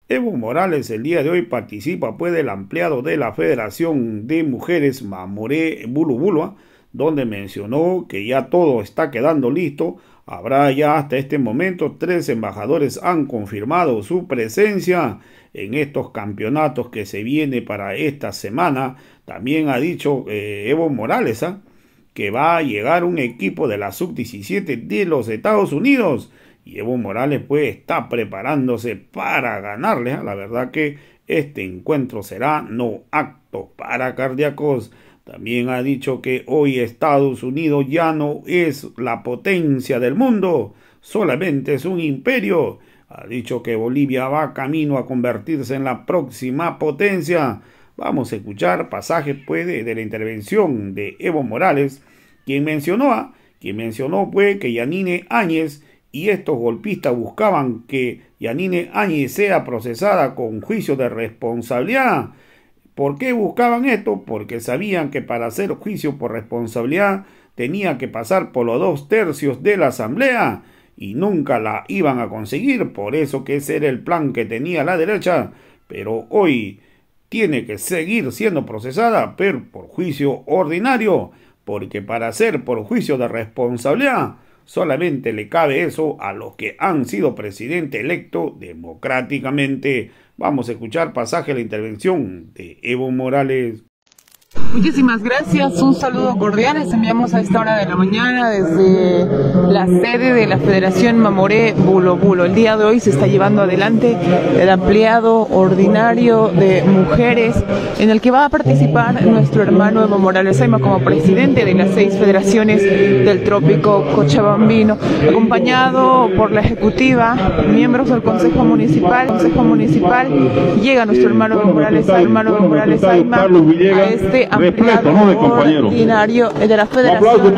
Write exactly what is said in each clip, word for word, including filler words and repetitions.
Evo Morales el día de hoy participa pues del ampliado de la Federación de Mujeres Mamoré Bulubulua, donde mencionó que ya todo está quedando listo. Habrá ya hasta este momento tres embajadores han confirmado su presencia en estos campeonatos que se viene para esta semana. También ha dicho eh, Evo Morales ¿eh? que va a llegar un equipo de la sub diecisiete de los Estados Unidos. Y Evo Morales pues está preparándose para ganarle. ¿eh? La verdad que este encuentro será no apto para cardíacos. También ha dicho que hoy Estados Unidos ya no es la potencia del mundo, solamente es un imperio. Ha dicho que Bolivia va camino a convertirse en la próxima potencia. Vamos a escuchar pasajes pues, de, de la intervención de Evo Morales, quien mencionó, ¿eh? quien mencionó pues, que Yanine Áñez y estos golpistas buscaban que Yanine Áñez sea procesada con juicio de responsabilidad. ¿Por qué buscaban esto? Porque sabían que para hacer juicio por responsabilidad tenía que pasar por los dos tercios de la asamblea y nunca la iban a conseguir. Por eso que ese era el plan que tenía la derecha. Pero hoy tiene que seguir siendo procesada, pero por juicio ordinario, porque para hacer por juicio de responsabilidad solamente le cabe eso a los que han sido presidente electo democráticamente. Vamos a escuchar pasaje de la intervención de Evo Morales. Muchísimas gracias, un saludo cordial, les enviamos a esta hora de la mañana desde la sede de la Federación Mamoré Bulubulua. El día de hoy se está llevando adelante el ampliado ordinario de mujeres en el que va a participar nuestro hermano Evo Morales Ayma como presidente de las seis federaciones del trópico cochabambino, acompañado por la ejecutiva, miembros del Consejo Municipal. Consejo Municipal llega nuestro hermano Evo Morales, hermano Evo Morales Ayma a este repleto, ¿no?, de compañeros. Ordinario de la Federación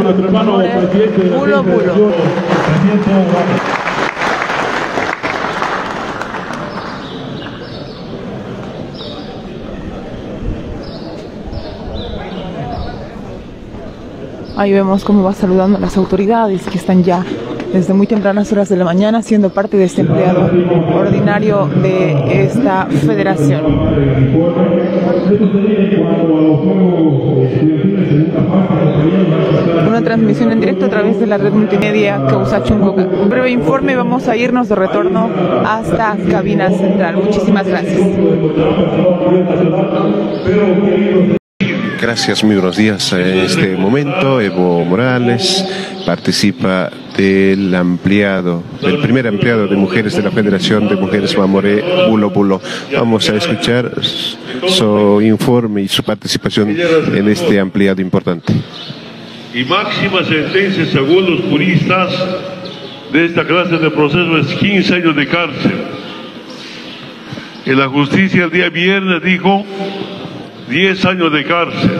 Bulubulua. Ahí vemos cómo va saludando a las autoridades que están ya desde muy tempranas horas de la mañana siendo parte de este empleado ordinario de esta federación. Una transmisión en directo a través de la red multimedia Causachuncoca. Un breve informe, vamos a irnos de retorno hasta cabina central. Muchísimas gracias. Gracias, muy buenos días. En este momento Evo Morales participa del ampliado, del primer ampliado de mujeres de la Federación de Mujeres Mamoré Bulubulua. Vamos a escuchar su informe y su participación en este ampliado importante. Y máxima sentencia según los juristas de esta clase de proceso es quince años de cárcel. En la justicia el día viernes dijo diez años de cárcel.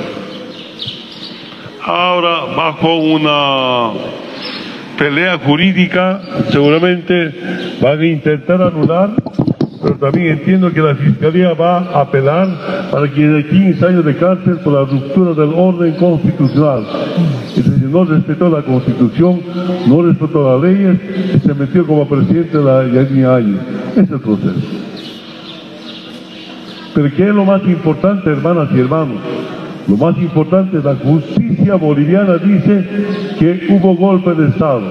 Ahora, bajo una pelea jurídica, seguramente van a intentar anular, pero también entiendo que la Fiscalía va a apelar para que haya quince años de cárcel por la ruptura del orden constitucional. Es decir, no respetó la Constitución, no respetó las leyes y se metió como presidente de la Yanine Áñez. Ese es el proceso. Pero ¿qué es lo más importante, hermanas y hermanos? Lo más importante, la justicia boliviana dice que hubo golpe de Estado.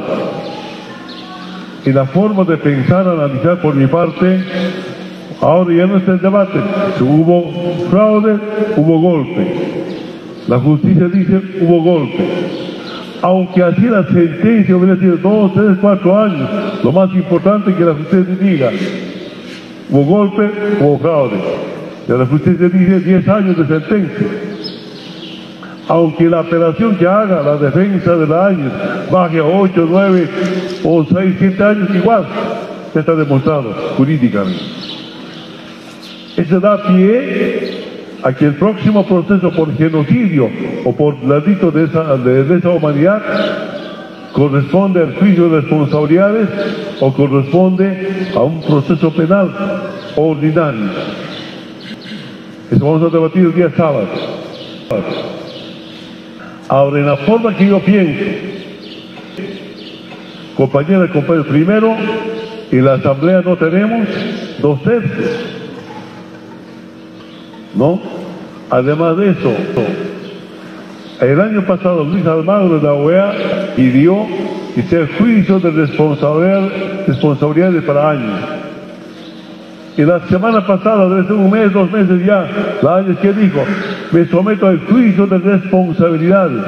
Y la forma de pensar, analizar por mi parte, ahora ya no está el debate. Si hubo fraude, hubo golpe. La justicia dice hubo golpe. Aunque así la sentencia hubiera sido dos, tres, cuatro años, lo más importante es que la justicia diga hubo golpe, hubo fraude. Y la justicia dice diez años de sentencia. Aunque la apelación que haga la defensa de la Áñez baje a ocho, nueve o seis, siete años, igual ya está demostrado jurídicamente. Eso da pie a que el próximo proceso por genocidio o por delito de esa, de, de esa humanidad corresponde al juicio de responsabilidades o corresponde a un proceso penal ordinario. Eso vamos a debatir el día sábado. Ahora, en la forma que yo pienso, compañeras y compañeros, primero, en la asamblea no tenemos dos tercios, ¿no? Además de eso, el año pasado Luis Almagro de la O E A pidió que sea juicio de responsabilidad, responsabilidades para años. Y la semana pasada, desde un mes, dos meses ya, la Áñez que dijo, me someto al juicio de responsabilidades.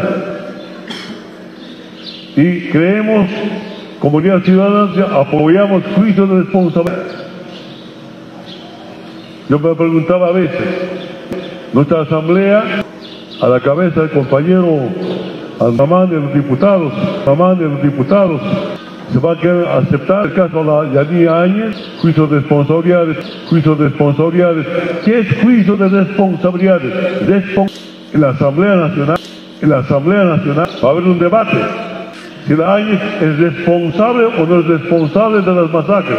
Y creemos, comunidad ciudadana, apoyamos juicio de responsabilidades. Yo me preguntaba a veces, nuestra asamblea, a la cabeza del compañero Andamán de los diputados, Andamán de los diputados, se va a querer aceptar el caso de la Yanía Áñez, juicio de responsabilidades, juicio de responsabilidades. ¿Qué es juicio de responsabilidades? Respons en la Asamblea Nacional, en la Asamblea Nacional va a haber un debate. Si la Áñez es responsable o no es responsable de las masacres.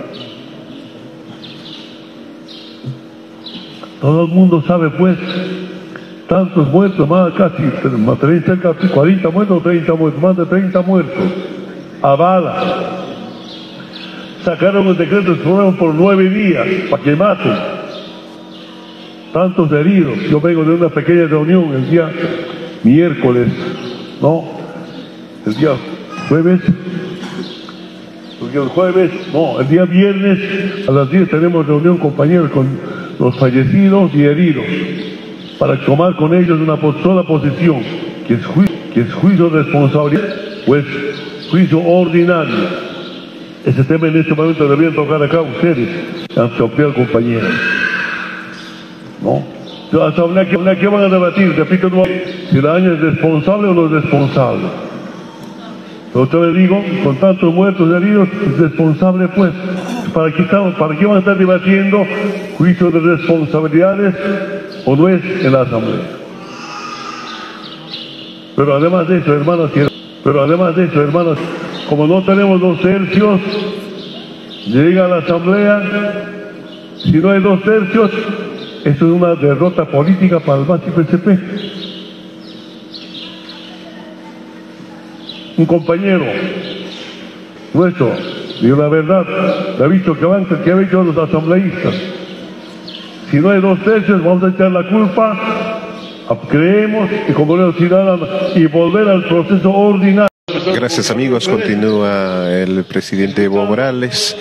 Todo el mundo sabe, pues, tantos muertos, más casi treinta, cuarenta muertos, treinta muertos, más de treinta muertos, a bala. Sacaron el decreto de fueron por nueve días, para que maten. Tantos heridos. Yo vengo de una pequeña reunión el día miércoles, ¿no? El día jueves, porque el jueves, no, el día viernes a las diez tenemos reunión, compañeros, con los fallecidos y heridos, para tomar con ellos una sola posición, que es, ju que es juicio de responsabilidad, pues juicio ordinario. Ese tema en este momento deberían tocar acá ustedes, ampliar compañeros, ¿no? Entonces, ¿qué, ¿qué van a debatir? Repito, no, si la Áñez es responsable o no es responsable. Pero yo le digo, con tantos muertos y heridos, es responsable, pues. ¿Para qué, estamos, ¿Para qué van a estar debatiendo juicio de responsabilidades o no es en la Asamblea? Pero además de eso, hermanos, pero además de eso, hermanos, como no tenemos dos tercios, llega a la Asamblea, si no hay dos tercios, esto es una derrota política para el M A S y P S P. Un compañero nuestro, digo la verdad, le ha visto que van, que ha dicho los asambleístas. Si no hay dos tercios, vamos a echar la culpa, creemos, y como los ciudadanos, y volver al proceso ordinario. Gracias, amigos. Continúa el presidente Evo Morales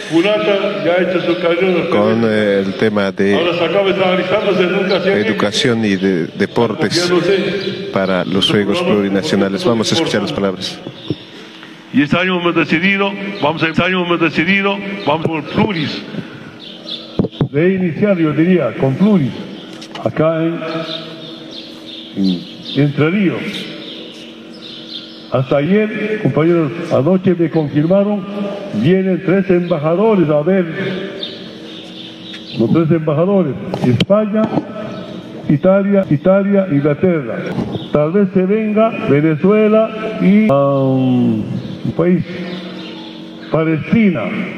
con el tema de educación y de deportes para los Juegos Plurinacionales. Vamos a escuchar las palabras. Y este año hemos decidido, vamos a este año hemos decidido, vamos por pluris. De iniciar, yo diría, con pluris, acá en, en Entre Ríos. Hasta ayer, compañeros, anoche me confirmaron, vienen tres embajadores a ver, los tres embajadores, España, Italia, Italia, Inglaterra. Tal vez se venga Venezuela y um, un país, Palestina,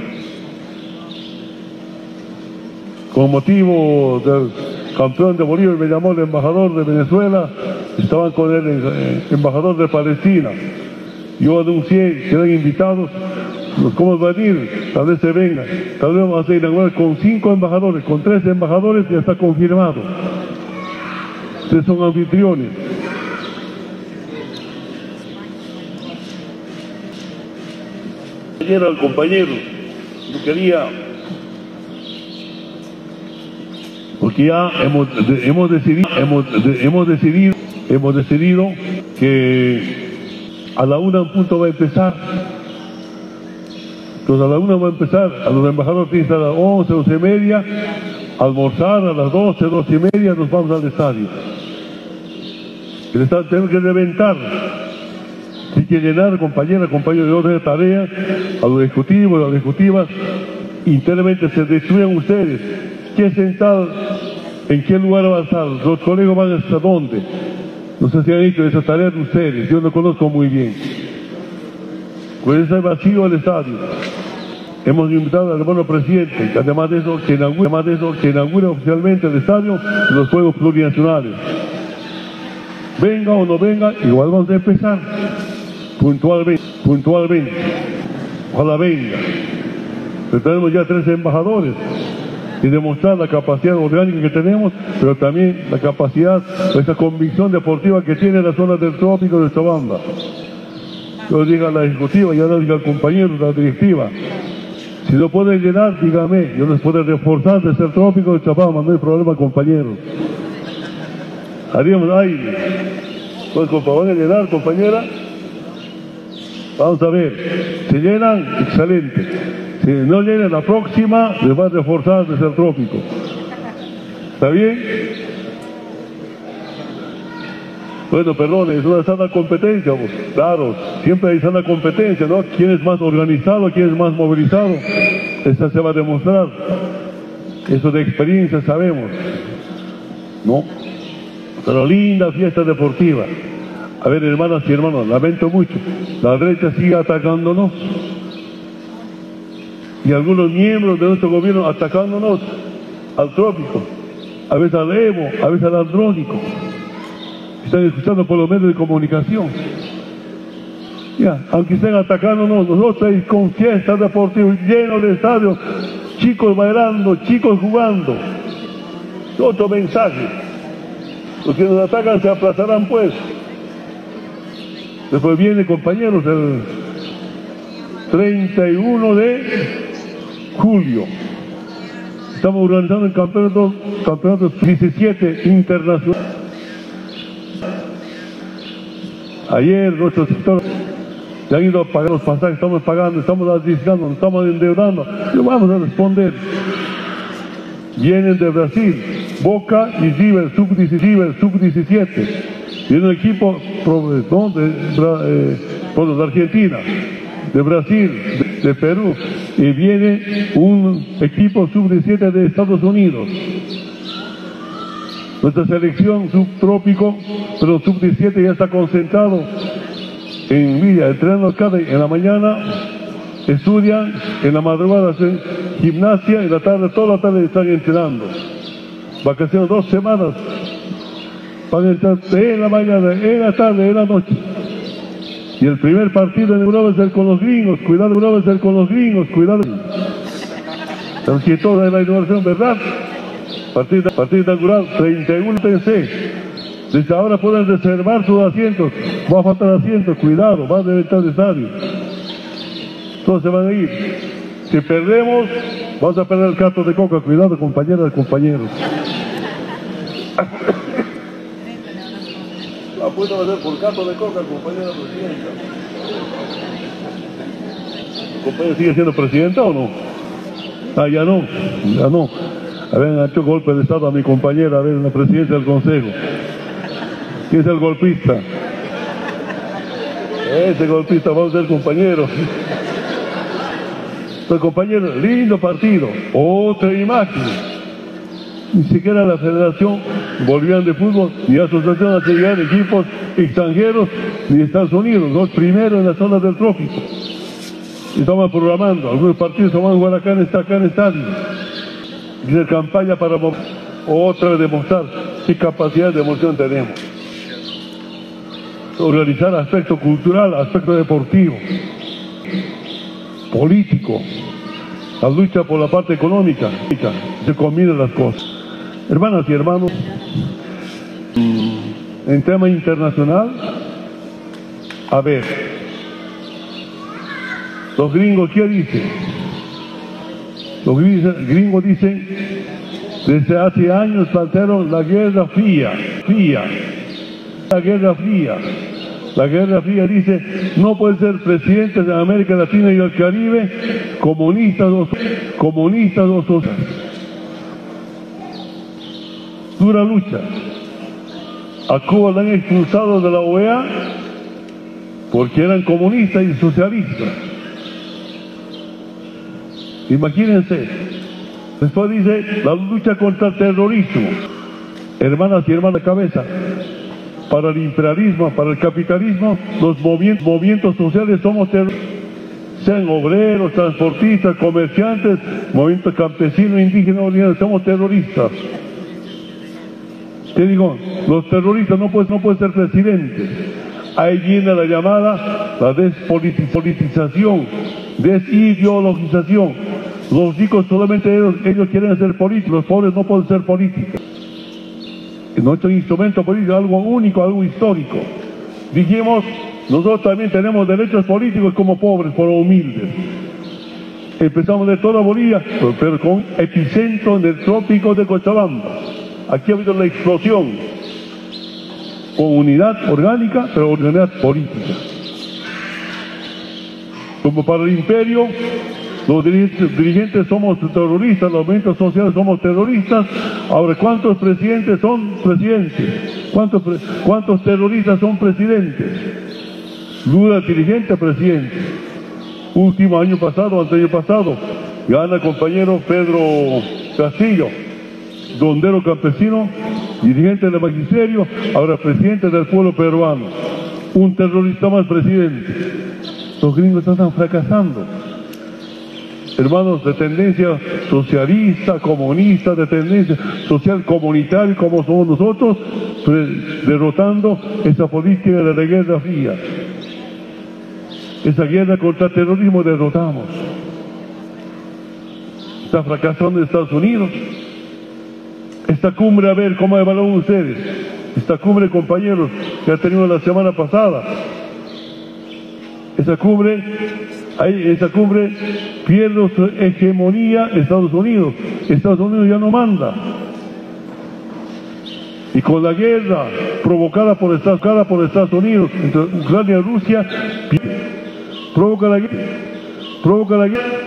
con motivo del campeón de Bolívar, me llamó el embajador de Venezuela, estaban con el eh, embajador de Palestina. Yo anuncié que eran invitados, ¿cómo van a ir? Tal vez se vengan, tal vez vamos a inaugurar con cinco embajadores, con tres embajadores ya está confirmado. Ustedes son anfitriones. Ayer al compañero, yo quería, porque ya hemos, hemos decidido, hemos, hemos decidido, hemos decidido que a la una en punto va a empezar. Entonces a la una va a empezar, a los embajadores tienen que estar a las once, once y media, almorzar a las doce, doce y media, nos vamos al estadio. El estadio tenemos que reventar. Hay que llenar, compañeras, compañeros de orden de tarea, a los ejecutivos, a las ejecutivas, internamente se destruyen ustedes. ¿Qué sentado? ¿En qué lugar va a estar? ¿Los colegas van hasta dónde? No sé si han hecho esa tarea de ustedes, yo no conozco muy bien. Pues está vacío el estadio. Hemos invitado al hermano presidente, que además de eso, que inaugura, además de eso, que inaugura oficialmente el estadio de los Juegos Plurinacionales. Venga o no venga, igual vamos a empezar. Puntualmente, puntualmente. Ojalá venga. Pero tenemos ya tres embajadores. y demostrar la capacidad orgánica que tenemos, pero también la capacidad, esa convicción deportiva que tiene la zona del trópico de Chabamba. Yo diga a la ejecutiva, ya le diga al compañero de la directiva, si no pueden llenar, dígame, yo les puedo reforzar desde el trópico de Chabamba, no hay problema, compañeros. Haríamos aire. Pues, ¿van a llenar, compañera? Vamos a ver, si llenan, excelente. Si no llenan, la próxima les va a reforzar desde el trópico. ¿Está bien? Bueno, perdón, es una sana competencia, pues. Claro, siempre hay sana competencia, ¿no? ¿Quién es más organizado, quién es más movilizado? Esa se va a demostrar. Eso de experiencia sabemos, ¿no? Pero linda fiesta deportiva. A ver, hermanas y hermanos, lamento mucho, la derecha sigue atacándonos y algunos miembros de nuestro gobierno atacándonos al trópico, a veces al Evo, a veces al Andrónico. Están escuchando por los medios de comunicación. Ya, aunque estén atacándonos, nosotros hay con fiestas deportivas llenos de estadios, chicos bailando, chicos jugando. Otro mensaje. Los que nos atacan se aplazarán, pues. Después viene, compañeros, el treinta y uno de julio. Estamos organizando el campeonato, campeonato diecisiete internacional. Ayer nuestros sectores se han ido a pagar los pasajes, estamos pagando, estamos arriesgando, nos estamos endeudando. Y vamos a responder. Vienen de Brasil, Boca y River, sub diecisiete. Viene un equipo ¿no? de, eh, bueno, de Argentina, de Brasil, de, de Perú, y viene un equipo sub diecisiete de Estados Unidos. Nuestra selección subtrópico, pero sub diecisiete ya está concentrado en Villa, entrenando acá de, en la mañana, estudian, en la madrugada hacen gimnasia, en la tarde, toda la tarde están entrenando. Vacaciones dos semanas. Van a entrar en la mañana, en la tarde, en la noche. Y el primer partido en Europa es el con los gringos, cuidado, Europa es el con los gringos, cuidado. Pero si toda la inauguración, ¿verdad? Partido, partido inaugural, treinta y uno T C. Desde ahora pueden reservar sus asientos. Va a faltar asientos, cuidado, va a reventar el estadio. Todos se van a ir. Si perdemos, vamos a perder el carto de coca, cuidado, compañeras y compañeros. La puedo hacer por carto de coca, compañera presidenta. ¿Compañera sigue siendo presidenta o no? Ah, ya no, ya no. A ver, han hecho golpe de estado a mi compañera, a ver, en la presidencia del consejo. ¿Quién es el golpista? Ese golpista va a ser compañero. Pero compañero, lindo partido, otra imagen. Ni siquiera la Federación Boliviana de Fútbol ni Asociación Nacional de Equipos Extranjeros ni Estados Unidos, los primeros en la zona del trópico. Estamos programando, algunos partidos se van a jugar acá en esta, acá en estadio. Dice campaña para otra vez demostrar qué capacidad de emoción tenemos. Organizar aspecto cultural, aspecto deportivo, político, la lucha por la parte económica, se combinan las cosas. Hermanas y hermanos, en tema internacional, a ver, los gringos, ¿qué dicen? Los gringos dicen, desde hace años plantearon la Guerra Fría, fría, la Guerra Fría. La Guerra Fría dice, no pueden ser presidentes de América Latina y el Caribe comunistas o comunistas o socialistas. Dura lucha. A Cuba la han expulsado de la O E A porque eran comunistas y socialistas. Imagínense. Después dice, la lucha contra el terrorismo. Hermanas y hermanas de cabeza. Para el imperialismo, para el capitalismo, los movimientos, movimientos sociales somos terroristas. Sean obreros, transportistas, comerciantes, movimientos campesinos, indígenas, somos terroristas. ¿Qué digo? Los terroristas no pueden, no pueden ser presidentes. Ahí viene la llamada, la despolitización, desideologización. Los ricos solamente ellos, ellos quieren ser políticos, los pobres no pueden ser políticos. Nuestro instrumento político es algo único, algo histórico. Dijimos, nosotros también tenemos derechos políticos como pobres, como humildes. Empezamos de toda Bolivia, pero con epicentro en el trópico de Cochabamba. Aquí ha habido la explosión, con unidad orgánica, pero unidad política. Como para el imperio, los dirigentes, dirigentes somos terroristas, los movimientos sociales somos terroristas. Ahora, ¿cuántos presidentes son presidentes? ¿Cuántos, cuántos terroristas son presidentes? Lula, dirigente, presidente. Último año pasado, anteaño pasado, gana el compañero Pedro Castillo, dondero campesino, dirigente del magisterio, ahora presidente del pueblo peruano. Un terrorista más presidente. Los gringos están fracasando. Hermanos, de tendencia socialista, comunista, de tendencia social comunitaria, como somos nosotros, derrotando esa política de la Guerra Fría. Esa guerra contra el terrorismo derrotamos. Está fracasando en Estados Unidos. Esta cumbre, a ver cómo evalúan ustedes. Esta cumbre, compañeros, que ha tenido la semana pasada. Esa cumbre, ahí, esa cumbre pierde su hegemonía Estados Unidos. Estados Unidos ya no manda. Y con la guerra provocada por Estados, por Estados Unidos entre Ucrania y Rusia, provoca la guerra, provoca la guerra,